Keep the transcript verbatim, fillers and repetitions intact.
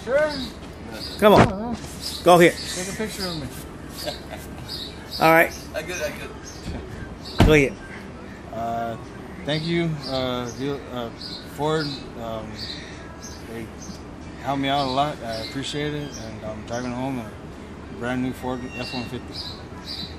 Sure. Come on. Go ahead. Take a picture of me. All right. I good, I good. Go ahead. Uh, thank you, uh, uh, Ford. Um, they helped me out a lot. I appreciate it, and I'm driving home a brand new Ford F one fifty.